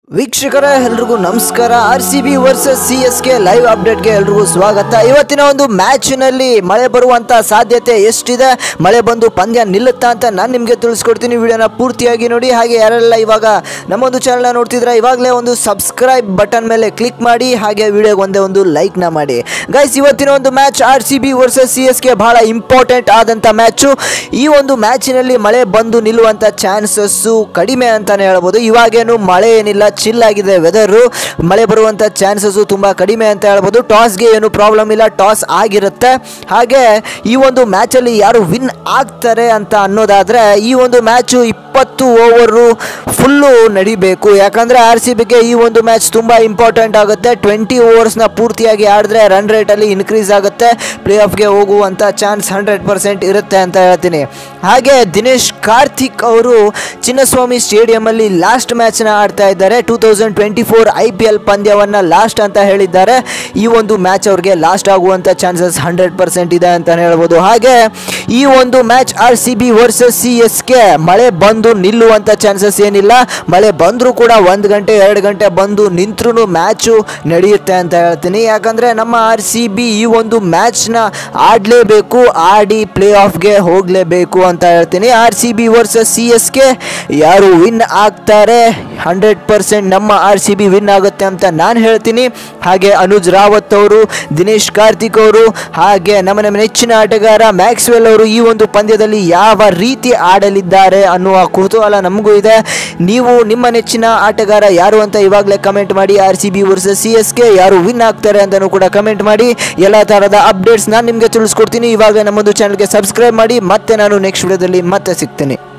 ವೀಕ್ಷಕರ ಎಲ್ರಿಗೂ ನಮಸ್ಕಾರ. RCB ವರ್ಸಸ್ CSK ಲೈವ್ ಅಪ್ಡೇಟ್ಗೆ ಎಲ್ರಿಗೂ ಸ್ವಾಗತ. ಇವತ್ತಿನ ಒಂದು ಮ್ಯಾಚ್ನಲ್ಲಿ ಮಳೆ ಬರುವಂಥ ಸಾಧ್ಯತೆ ಎಷ್ಟಿದೆ, ಮಳೆ ಬಂದು ಪಂದ್ಯ ನಿಲ್ಲುತ್ತಾ ಅಂತ ನಾನು ನಿಮಗೆ ತಿಳಿಸ್ಕೊಡ್ತೀನಿ. ವಿಡಿಯೋನ ಪೂರ್ತಿಯಾಗಿ ನೋಡಿ. ಹಾಗೆ ಯಾರೆಲ್ಲ ಇವಾಗ ನಮ್ಮೊಂದು ಚಾನಲ್ನ ನೋಡ್ತಿದ್ರೆ ಇವಾಗಲೇ ಒಂದು ಸಬ್ಸ್ಕ್ರೈಬ್ ಬಟನ್ ಮೇಲೆ ಕ್ಲಿಕ್ ಮಾಡಿ, ಹಾಗೆ ವಿಡಿಯೋಗೆ ಒಂದೇ ಒಂದು ಲೈಕ್ನ ಮಾಡಿ. ಗೈಸ್, ಇವತ್ತಿನ ಒಂದು ಮ್ಯಾಚ್ RCB ವರ್ಸಸ್ CSK ಬಹಳ ಇಂಪಾರ್ಟೆಂಟ್ ಆದಂಥ ಮ್ಯಾಚು. ಈ ಒಂದು ಮ್ಯಾಚಿನಲ್ಲಿ ಮಳೆ ಬಂದು ನಿಲ್ಲುವಂಥ ಚಾನ್ಸಸ್ಸು ಕಡಿಮೆ ಅಂತಲೇ ಹೇಳ್ಬೋದು. ಇವಾಗೇನು ಮಳೆ ಏನಿಲ್ಲ, ಚಿಲ್ ಆಗಿದೆ ವೆದರು. ಮಳೆ ಬರುವಂಥ ಚಾನ್ಸಸ್ಸು ತುಂಬ ಕಡಿಮೆ ಅಂತ ಹೇಳ್ಬೋದು. ಟಾಸ್ಗೆ ಏನು ಪ್ರಾಬ್ಲಮ್ ಇಲ್ಲ, ಟಾಸ್ ಆಗಿರುತ್ತೆ. ಹಾಗೆ ಈ ಒಂದು ಮ್ಯಾಚಲ್ಲಿ ಯಾರು ವಿನ್ ಆಗ್ತಾರೆ ಅಂತ ಅನ್ನೋದಾದರೆ, ಈ ಒಂದು ಮ್ಯಾಚು 20 ಓವರು ಫುಲ್ಲು ನಡಿಬೇಕು. ಯಾಕಂದರೆ RCBಗೆ ಈ ಒಂದು ಮ್ಯಾಚ್ ತುಂಬ ಇಂಪಾರ್ಟೆಂಟ್ ಆಗುತ್ತೆ. 20 ಓವರ್ಸ್ನ ಪೂರ್ತಿಯಾಗಿ ಆಡಿದ್ರೆ ರನ್ ರೇಟಲ್ಲಿ ಇನ್ಕ್ರೀಸ್ ಆಗುತ್ತೆ, ಪ್ಲೇ ಆಫ್ಗೆ ಹೋಗುವಂಥ ಚಾನ್ಸ್ 100% ಇರುತ್ತೆ ಅಂತ ಹೇಳ್ತೀನಿ. ಹಾಗೆ ದಿನೇಶ್ ಕಾರ್ತಿಕ್ ಅವರು ಚಿನ್ನಸ್ವಾಮಿ ಸ್ಟೇಡಿಯಮಲ್ಲಿ ಲಾಸ್ಟ್ ಮ್ಯಾಚ್ನ ಆಡ್ತಾ ಇದ್ದಾರೆ. 2024 IPL ಪಂದ್ಯವನ್ನು ಲಾಸ್ಟ್ ಅಂತ ಹೇಳಿದ್ದಾರೆ. ಈ ಒಂದು ಮ್ಯಾಚ್ ಅವ್ರಿಗೆ ಲಾಸ್ಟ್ ಆಗುವಂಥ ಚಾನ್ಸಸ್ 100% ಇದೆ ಅಂತ ಹೇಳ್ಬೋದು. ಹಾಗೆ ಈ ಒಂದು ಮ್ಯಾಚ್ RCB ವರ್ಸಸ್ CSK ಮಳೆ ಬಂದು ನಿಲ್ಲುವಂಥ ಚಾನ್ಸಸ್ ಏನಿಲ್ಲ. ಮಳೆ ಬಂದರೂ ಕೂಡ 1 ಗಂಟೆ 2 ಗಂಟೆ ಬಂದು ನಿಂತ್ರೂ ಮ್ಯಾಚು ನಡೆಯುತ್ತೆ ಅಂತ ಹೇಳ್ತೀನಿ. ಯಾಕಂದರೆ ನಮ್ಮ RCB ಈ ಒಂದು ಮ್ಯಾಚ್ನ ಆಡಲೇಬೇಕು, ಆಡಿ ಪ್ಲೇ ಆಫ್ಗೆ ಹೋಗಲೇಬೇಕು ಅಂತ ಹೇಳ್ತೀನಿ. RCB ವರ್ಸಸ್ CSK ಯಾರು ವಿನ್ ಆಗ್ತಾರೆ, 100% ನಮ್ಮ RCB ವಿನ್ ಆಗುತ್ತೆ ಅಂತ ನಾನು ಹೇಳ್ತೀನಿ. ಹಾಗೆ ಅನುಜ್ ರಾವತ್ ಅವರು, ದಿನೇಶ್ ಕಾರ್ತಿಕ್ ಅವರು, ಹಾಗೆ ನಮ್ಮ ನೆಚ್ಚಿನ ಆಟಗಾರ ಮ್ಯಾಕ್ಸ್ವೆಲ್ ಅವರು ಈ ಒಂದು ಪಂದ್ಯದಲ್ಲಿ ಯಾವ ರೀತಿ ಆಡಲಿದ್ದಾರೆ ಅನ್ನುವ ಕುತೂಹಲ ನಮಗೂ ಇದೆ. ನೀವು ನಿಮ್ಮ ನೆಚ್ಚಿನ ಆಟಗಾರ ಯಾರು ಅಂತ ಇವಾಗಲೇ ಕಮೆಂಟ್ ಮಾಡಿ. RCB ವರ್ಸಸ್ CSK ಯಾರು ವಿನ್ ಆಗ್ತಾರೆ ಅಂತಲೂ ಕೂಡ ಕಮೆಂಟ್ ಮಾಡಿ. ಎಲ್ಲ ಥರದ ಅಪ್ಡೇಟ್ಸ್ ನಾನು ನಿಮಗೆ ತಿಳಿಸ್ಕೊಡ್ತೀನಿ. ಇವಾಗ ನಮ್ಮೊಂದು ಚಾನಲ್ಗೆ ಸಬ್ಸ್ಕ್ರೈಬ್ ಮಾಡಿ. ಮತ್ತೆ ನಾನು ನೆಕ್ಸ್ಟ್ ವಿಡಿಯೋದಲ್ಲಿ ಮತ್ತೆ ಸಿಗ್ತೀನಿ.